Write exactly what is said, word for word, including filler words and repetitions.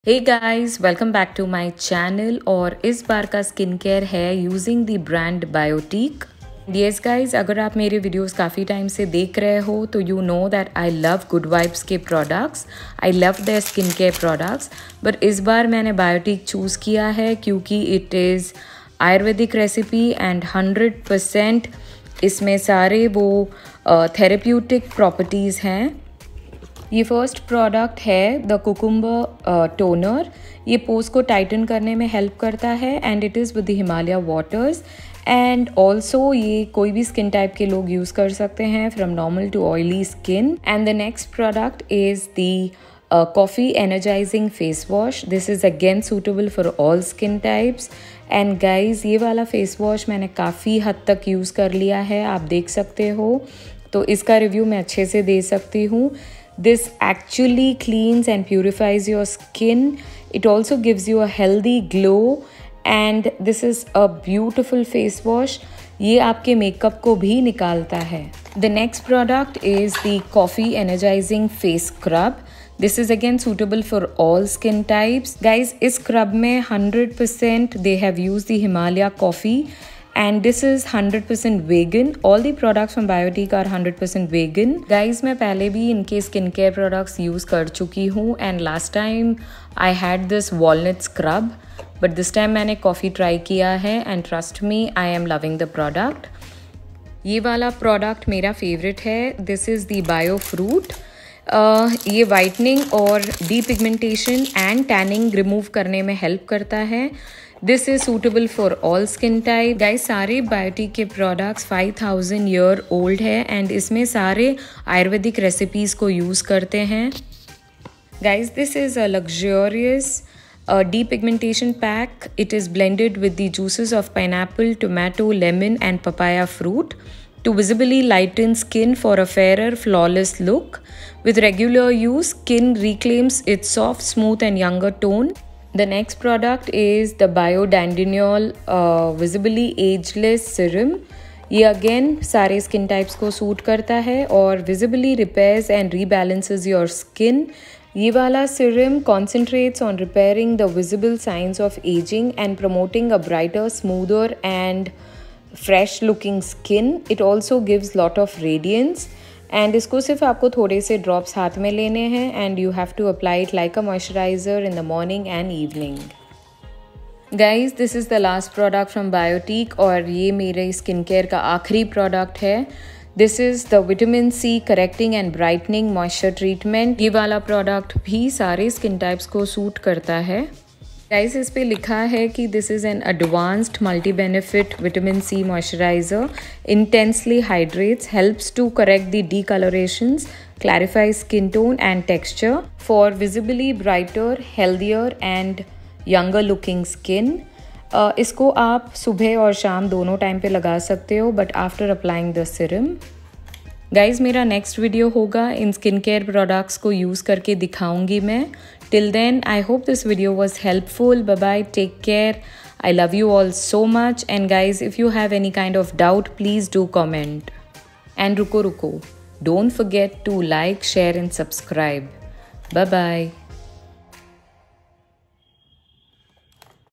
Hey guys, welcome back to my channel. और इस बार का स्किन केयर है using the brand Biotique. Yes guys, अगर आप मेरे वीडियोस काफ़ी टाइम से देख रहे हो तो you know that I love good vibes के products, I love their skin care products. But इस बार मैंने बायोटीक चूज़ किया है क्योंकि it is ayurvedic recipe and hundred percent इसमें सारे वो थेरेप्यूटिक प्रॉपर्टीज़ हैं। ये फर्स्ट प्रोडक्ट है द कुकुम्बर टोनर। ये पोर्स को टाइटन करने में हेल्प करता है and it is with the Himalaya waters. And also ये कोई भी स्किन टाइप के लोग यूज़ कर सकते हैं, from normal to oily skin. And the next product is the coffee energising face wash. This is again suitable for all skin types. And guys, ये वाला फेस वॉश मैंने काफ़ी हद तक यूज़ कर लिया है, आप देख सकते हो, तो इसका रिव्यू मैं अच्छे से दे सकती हूँ। This actually cleans and purifies your skin. It also gives you a healthy glow and this is a beautiful face wash. ये आपके मेकअप को भी निकालता है। The next product is the Coffee Energizing Face Scrub. This is again suitable for all skin types. Guys, इस scrub में hundred percent they have used the Himalaya coffee. And this is hundred percent vegan. All the products from Biotique are hundred percent vegan. Guys, मैं पहले भी इनके skin care products use कर चुकी हूँ and last time I had this walnut scrub, but this time मैंने coffee try किया है and trust me, I am loving the product. ये वाला प्रोडक्ट मेरा फेवरेट है। This is the bio fruit. ये वाइटनिंग और depigmentation and tanning remove करने में हेल्प करता है। This is suitable for all skin type. Guys, सारे बायोटीक के products five thousand year old है एंड इसमें सारे आयुर्वेदिक रेसिपीज़ को यूज़ करते हैं। Guys, this is a luxurious depigmentation pack. It is blended with the juices of pineapple, tomato, lemon and papaya fruit to visibly lighten skin for a fairer, flawless look. With regular use, skin reclaims its soft, smooth and younger tone. The next product is the Biodandinol uh, Visibly Ageless Serum. ये again सारे skin types को suit करता है और visibly repairs and rebalances your skin. ये वाला serum concentrates on repairing the visible signs of aging and promoting a brighter, smoother and fresh looking skin. It also gives lot of radiance. And इसको सिर्फ आपको थोड़े से drops हाथ में लेने हैं and you have to apply it like a moisturiser in the morning and evening. Guys, this is the last product from Biotique और ये मेरे स्किन केयर का आखिरी प्रोडक्ट है। This is the vitamin C correcting and brightening moisture treatment. ये वाला product भी सारे स्किन टाइप्स को सूट करता है। गाइस, इस पे लिखा है कि this is an advanced multi benefit vitamin C moisturiser, intensely hydrates, helps to correct the discolourations, clarify skin tone and texture for visibly brighter, healthier and younger looking skin. इसको आप सुबह और शाम दोनों टाइम पे लगा सकते हो, but after applying the serum. Guys, मेरा नेक्स्ट वीडियो होगा इन स्किन केयर प्रोडक्ट्स को यूज़ करके दिखाऊंगी मैं। Till then, I hope this video was helpful. Bye bye, take care. I love you all so much. And guys, if you have any kind of doubt, please do comment. And ruko ruko, don't forget to like, share and subscribe. Bye bye.